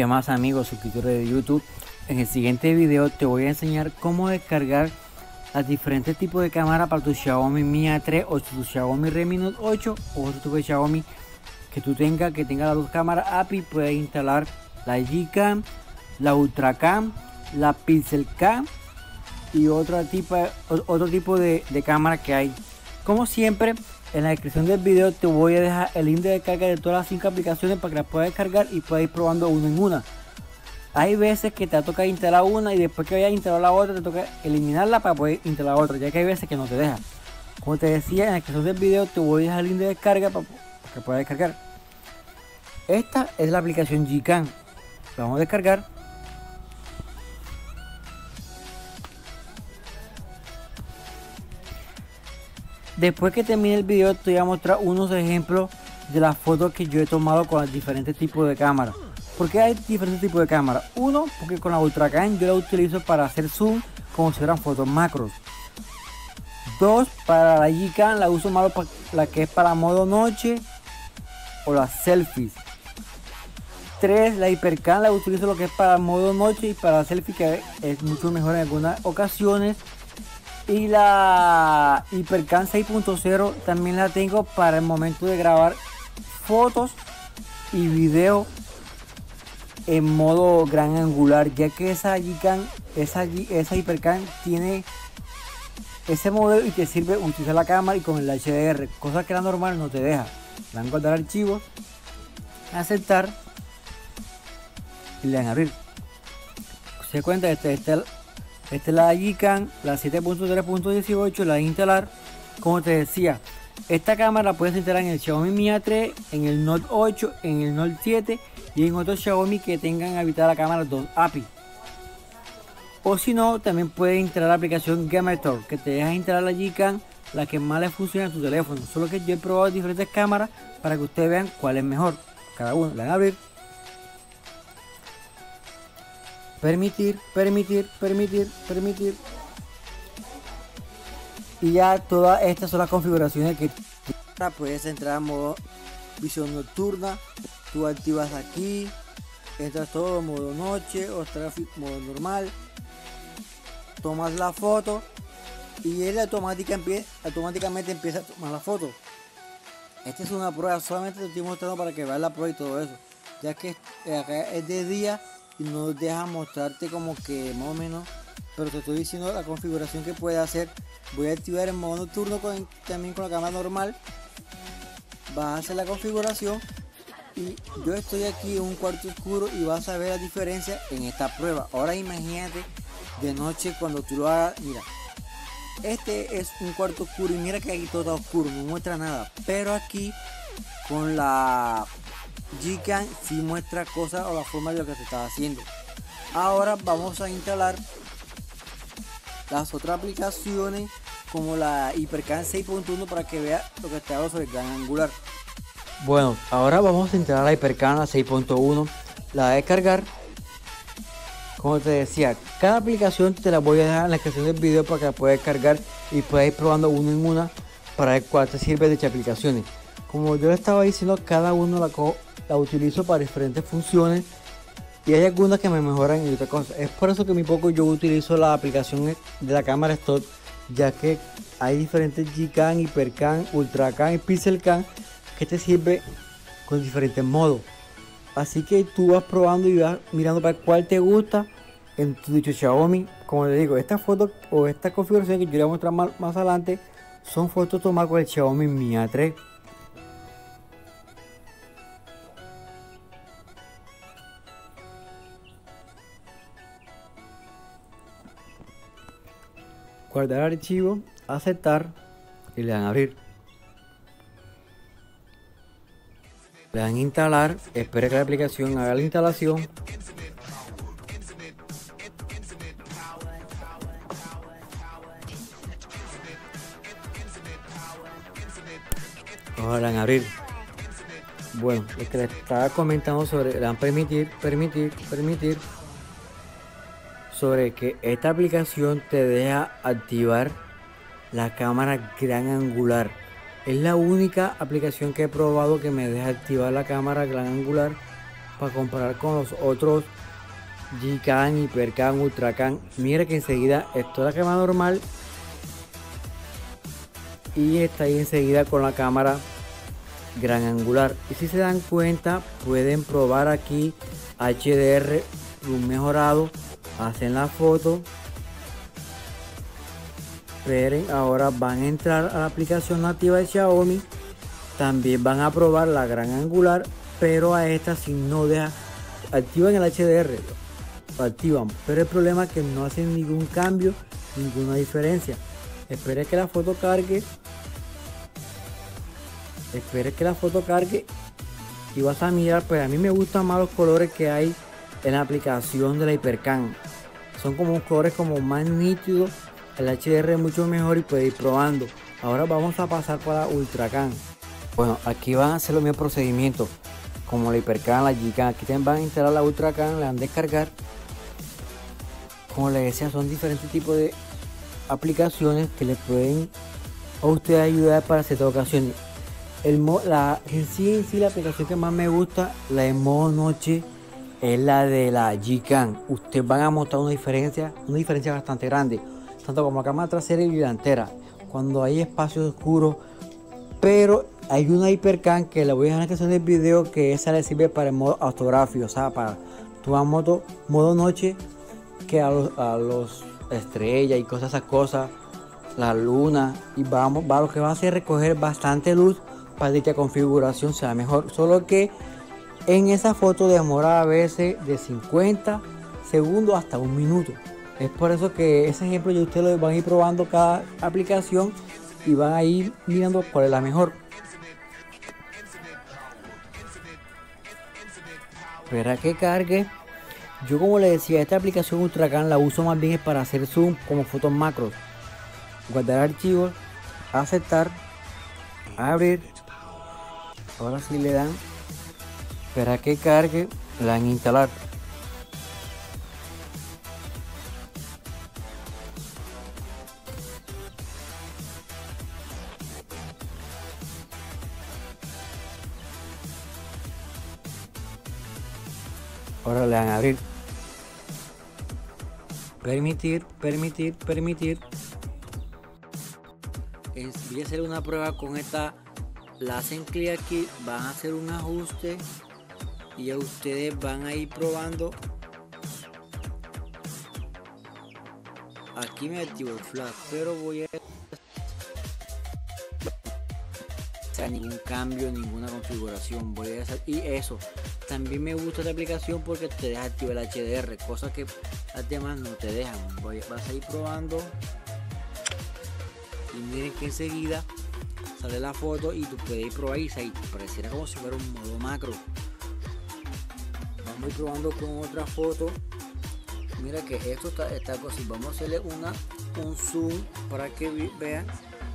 ¿Qué más, amigos suscriptores de YouTube? En el siguiente video te voy a enseñar cómo descargar los diferentes tipos de cámara para tu Xiaomi Mi A3 o tu Xiaomi Redmi Note 8 o otro tipo de Xiaomi que tú tengas que tenga las dos cámaras API. Puedes instalar la Gcam, la Ultracam, la Pixelcam y otro tipo de cámara que hay. Como siempre, en la descripción del video te voy a dejar el link de descarga de todas las 5 aplicaciones para que las puedas descargar y puedas ir probando una en una. Hay veces que te toca instalar una y después que vayas a instalar la otra te toca eliminarla para poder instalar otra, ya que hay veces que no te deja. Como te decía, en la descripción del video te voy a dejar el link de descarga para que puedas descargar. Esta es la aplicación Gcam. La vamos a descargar. Después que termine el video te voy a mostrar unos ejemplos de las fotos que yo he tomado con los diferentes tipos de cámara. ¿Por qué hay diferentes tipos de cámara? Uno, porque con la Ultracam yo la utilizo para hacer zoom como si fueran fotos macros. Dos, para la Gcam la uso más para la que es para modo noche o las selfies. Tres, la Hypercam la utilizo lo que es para modo noche y para selfie, que es mucho mejor en algunas ocasiones. Y la Hypercam 6.0 también la tengo para el momento de grabar fotos y video en modo gran angular, ya que esa Gcam, esa Hypercam tiene ese modelo y te sirve utilizar la cámara y con el HDR, cosa que la normal no te deja. Le dan guardar archivos, aceptar y le dan abrir. Se cuenta, esta es la Gcam, la 7.3.18, la de instalar. Como te decía, esta cámara la puedes instalar en el Xiaomi Mi A3, en el Note 8, en el Note 7 y en otros Xiaomi que tengan habilitada la cámara 2 API. O si no, también puedes instalar la aplicación Gamertor, que te deja instalar la Gcam, la que más le funciona a tu teléfono. Solo que yo he probado diferentes cámaras para que ustedes vean cuál es mejor. Cada uno, le dan a abrir. Permitir. Y ya todas estas son las configuraciones que puedes entrar a modo visión nocturna. Tú activas aquí, entras todo modo noche o modo normal, tomas la foto y él automáticamente empieza a tomar la foto. Esta es una prueba, solamente te estoy mostrando para que veas la prueba y todo eso, ya que acá es de día y no deja mostrarte como que más o menos, pero te estoy diciendo la configuración que puede hacer. Voy a activar el modo nocturno también con la cámara normal. Vas a hacer la configuración y yo estoy aquí en un cuarto oscuro y vas a ver la diferencia en esta prueba. Ahora imagínate de noche cuando tú lo hagas. Mira, este es un cuarto oscuro y mira que aquí todo está oscuro, no muestra nada, pero aquí con la Gcam si muestra cosas o la forma de lo que se está haciendo. Ahora vamos a instalar las otras aplicaciones como la Hypercam 6.1 para que vea lo que te hago sobre el gran angular. Bueno, ahora vamos a instalar la Hypercam 6.1, la voy a descargar. Como te decía, cada aplicación te la voy a dejar en la descripción del video para que la puedas descargar y puedas ir probando una en una para ver cuál te sirve de dichas aplicaciones. Como yo le estaba diciendo, cada uno la utilizo para diferentes funciones y hay algunas que me mejoran y otras cosas. Es por eso que muy poco yo utilizo la aplicación de la cámara Stop, ya que hay diferentes Gcam, Hypercam, Ultracam y Pixelcam que te sirve con diferentes modos. Así que tú vas probando y vas mirando para cuál te gusta en tu dicho Xiaomi. Como les digo, estas fotos o esta configuración que yo les voy a mostrar más adelante son fotos tomadas con el Xiaomi Mi A3. Guardar archivo, aceptar y le dan a abrir. Le dan instalar, espera que la aplicación haga la instalación. Ahora le dan a abrir. Bueno, lo que les estaba comentando sobre, le dan permitir, sobre que esta aplicación te deja activar la cámara gran angular. Es la única aplicación que he probado que me deja activar la cámara gran angular para comparar con los otros Gcam, Hypercam, Ultracam. Mira que enseguida esto es la cámara normal y está ahí enseguida con la cámara gran angular. Y si se dan cuenta, pueden probar aquí HDR un mejorado, hacen la foto. Esperen, ahora van a entrar a la aplicación nativa de Xiaomi. También van a probar la gran angular, pero a esta si no deja, activan el HDR, lo activan, pero el problema es que no hacen ningún cambio, ninguna diferencia. Espere que la foto cargue. Espere que la foto cargue y vas a mirar. Pues a mí me gustan más los colores que hay en la aplicación de la Hypercam. Son como colores como más nítidos. El HDR es mucho mejor y puedes ir probando. Ahora vamos a pasar para Ultracam. Bueno, aquí van a hacer los mismos procedimientos como la Hypercam, la Gcam. Aquí también van a instalar la Ultracam, la van a descargar. Como les decía, son diferentes tipos de aplicaciones que les pueden a ustedes ayudar para ciertas ocasiones. La aplicación que más me gusta, la de modo noche, es la de la Gcam. Ustedes van a mostrar una diferencia bastante grande, tanto como la cámara trasera y delantera, cuando hay espacios oscuros. Pero hay una Hypercam que la voy a dejar en la descripción del video, que esa le sirve para el modo autográfico, o sea, para tomar modo noche, que a los estrellas y cosas, esas cosas, la luna, y lo que va a hacer es recoger bastante luz para que la configuración sea mejor. Solo que en esa foto demora a veces de 50 segundos hasta un minuto. Es por eso que ese ejemplo ya ustedes lo van a ir probando cada aplicación y van a ir mirando cuál es la mejor. Espera que cargue. Yo, como les decía, esta aplicación Ultracam la uso más bien es para hacer zoom como fotos macros. Guardar archivos, aceptar, abrir. Ahora sí le dan, espera que cargue, le dan instalar. Ahora le dan a abrir. Permitir. Voy a hacer una prueba con esta. La hacen clic aquí, van a hacer un ajuste y ya ustedes van a ir probando. Aquí me activo el flash, pero voy a hacer ningún cambio, ninguna configuración. Voy a hacer, y eso también me gusta la aplicación porque te deja activar el HDR, cosa que las demás no te dejan. Vas a ir probando y miren que enseguida sale la foto y tú puedes ir probar y pareciera como si fuera un modo macro. Vamos a ir probando con otra foto. Mira que esto está así. Vamos a hacerle un zoom para que vean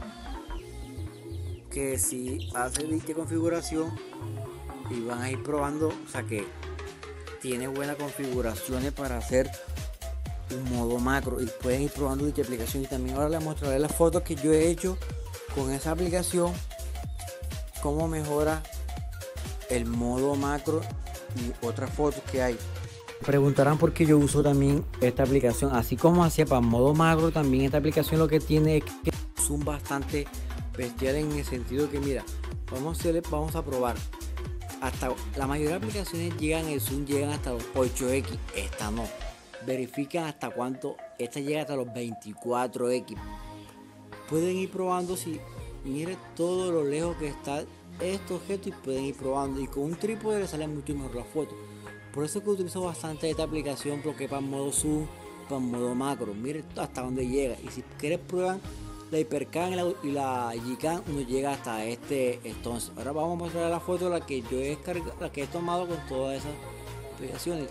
que si hace dicha configuración y van a ir probando, o sea que tiene buenas configuraciones para hacer un modo macro y pueden ir probando dicha aplicación. Y también ahora les mostraré las fotos que yo he hecho con esa aplicación, cómo mejora el modo macro y otras fotos que hay. Preguntarán por qué yo uso también esta aplicación, así como hacía para modo macro. También esta aplicación lo que tiene es que es un bastante bestial, en el sentido que mira, vamos a probar. Hasta la mayoría de aplicaciones el zoom llegan hasta los 8x, esta no. Verifican hasta cuánto, esta llega hasta los 24x. Pueden ir probando, si miren todo lo lejos que está este objeto, y pueden ir probando, y con un trípode le sale mucho mejor la foto. Por eso es que utilizo bastante esta aplicación, porque para modo zoom, para modo macro, miren hasta dónde llega. Y si quieres prueban la Hypercam y la Gcam, uno llega hasta entonces. Ahora vamos a mostrar la foto, la que yo he descargado, la que he tomado con todas esas aplicaciones.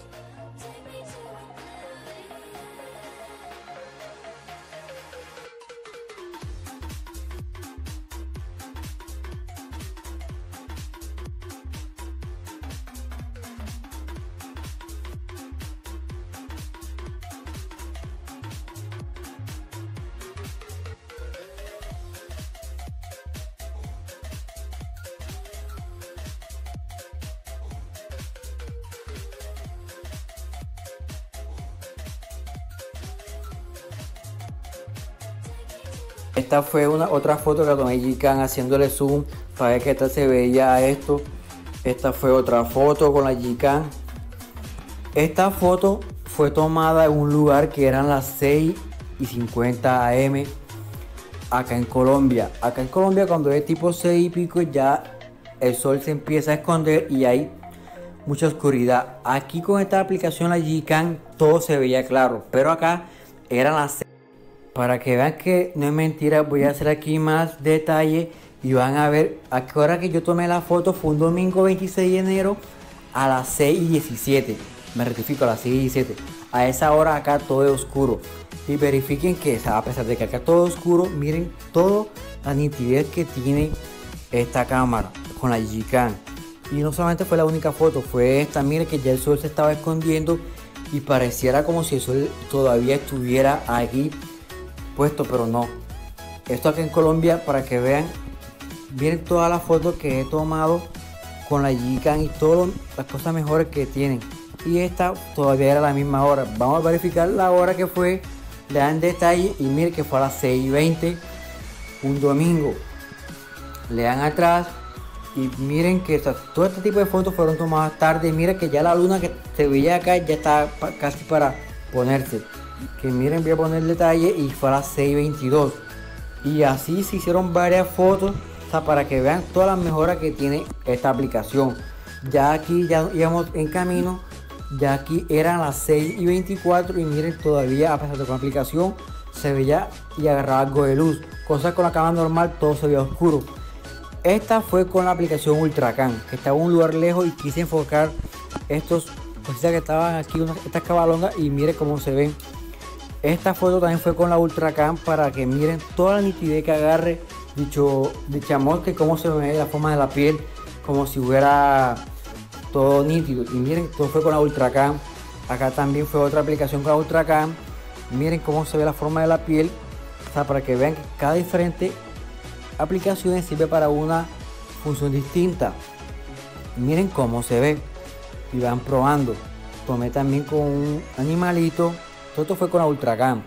Esta fue otra foto que tomé Gcaam haciéndole zoom para ver qué tal se veía esto. Esta fue otra foto con la Gcaam. Esta foto fue tomada en un lugar que eran las 6:50 am acá en Colombia. Acá en Colombia cuando es tipo 6 y pico ya el sol se empieza a esconder y hay mucha oscuridad. Aquí con esta aplicación la Gcaam todo se veía claro, pero acá eran las 6. Para que vean que no es mentira, voy a hacer aquí más detalle y van a ver a qué hora que yo tomé la foto. Fue un domingo 26 de enero a las 6:17. Me rectifico, a las 6:17. A esa hora acá todo es oscuro. Y verifiquen que a pesar de que acá todo es oscuro, miren toda la nitidez que tiene esta cámara con la Gcaam. Y no solamente fue la única foto, fue esta. Miren que ya el sol se estaba escondiendo y pareciera como si el sol todavía estuviera aquí puesto, pero no. Esto aquí en Colombia, para que vean, miren todas las fotos que he tomado con la Gcaam y todas las cosas mejores que tienen. Y esta todavía era la misma hora. Vamos a verificar la hora que fue, le dan detalle y miren que fue a las 6:20, un domingo. Le dan atrás y miren que todo este tipo de fotos fueron tomadas tarde. Miren que ya la luna que se veía acá ya está casi para ponerse. Que miren, voy a poner el detalle y fue a las 6:22. Y así se hicieron varias fotos, o sea, para que vean todas las mejoras que tiene esta aplicación. Ya aquí ya íbamos en camino. Ya aquí eran las 6:24 y miren todavía, a pesar de que la aplicación se veía y agarraba algo de luz. Cosa con la cámara normal todo se veía oscuro. Esta fue con la aplicación Ultracam, que estaba en un lugar lejos y quise enfocar estos cositas que estaban aquí, estas cabalongas, y miren cómo se ven. Esta foto también fue con la Ultracam para que miren toda la nitidez que agarre dicha mosca y cómo se ve la forma de la piel, como si hubiera todo nítido. Y miren, todo fue con la Ultracam. Acá también fue otra aplicación con la Ultracam. Miren cómo se ve la forma de la piel, o sea, para que vean que cada diferente aplicación sirve para una función distinta. Miren cómo se ve y van probando. Tomé también con un animalito. Todo esto fue con la Ultracam.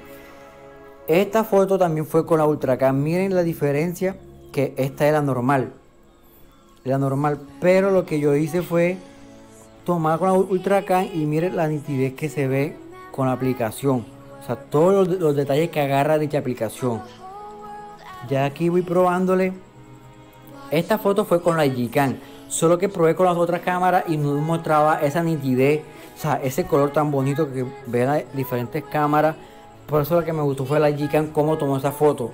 Esta foto también fue con la Ultracam. Miren la diferencia, que esta es la normal. La normal, pero lo que yo hice fue tomar con la Ultracam y miren la nitidez que se ve con la aplicación. O sea, todos los detalles que agarra dicha aplicación. Ya aquí voy probándole. Esta foto fue con la Gcaam, solo que probé con las otras cámaras y no mostraba esa nitidez, o sea, ese color tan bonito que ven las diferentes cámaras. Por eso lo que me gustó fue la Gcaam, cómo tomó esa foto.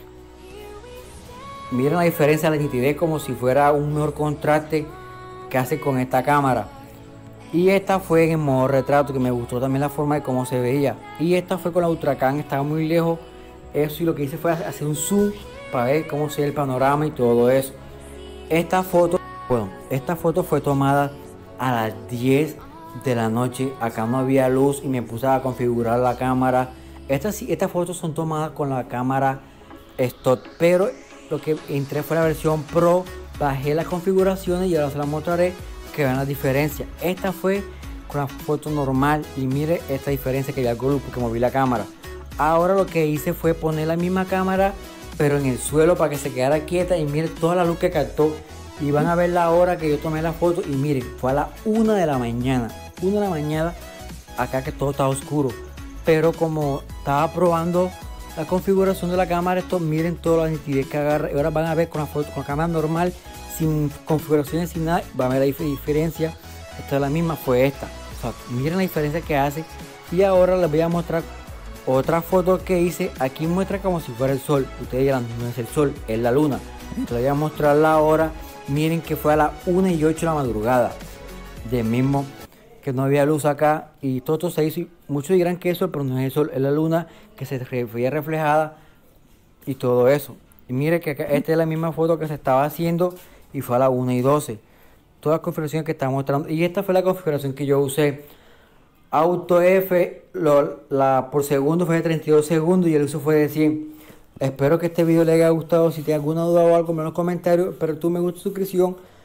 Miren la diferencia de la nitidez, como si fuera un mejor contraste que hace con esta cámara. Y esta fue en modo retrato, que me gustó también la forma de cómo se veía. Y esta fue con la Ultracam, estaba muy lejos. Eso, y lo que hice fue hacer un zoom para ver cómo se ve el panorama y todo eso. Esta foto fue tomada a las 10 de la noche. Acá no había luz y me puse a configurar la cámara. Estas fotos son tomadas con la cámara Stock, pero lo que entré fue la versión Pro. Bajé las configuraciones y ahora se las mostraré, que vean la diferencia. Esta fue con la foto normal y mire esta diferencia, que ya algo luz porque moví la cámara. Ahora lo que hice fue poner la misma cámara pero en el suelo para que se quedara quieta y miren toda la luz que captó. Y van a ver la hora que yo tomé la foto y miren, fue a las 1 de la mañana. 1 de la mañana, acá que todo estaba oscuro. Pero como estaba probando la configuración de la cámara, miren toda la nitidez que agarra. Y ahora van a ver con la foto, con la cámara normal, sin configuraciones, sin nada, van a ver la diferencia. Esta es la misma, fue esta. O sea, miren la diferencia que hace. Y ahora les voy a mostrar otra foto que hice. Aquí muestra como si fuera el sol. Ustedes dirán, no es el sol, es la luna. Les voy a mostrar la hora. Miren que fue a las 1:08 de la madrugada. De mismo que no había luz acá. Y todo esto se hizo. Muchos dirán que es el sol, pero no es el sol, es la luna que se veía reflejada. Y todo eso. Y miren que acá, esta es la misma foto que se estaba haciendo. Y fue a las 1:12. Todas las configuraciones que estaba mostrando. Y esta fue la configuración que yo usé. Auto F, por segundo fue de 32 segundos y el uso fue de 100. Espero que este video les haya gustado. Si tiene alguna duda o algo, en los comentarios. Espero que me guste, suscripción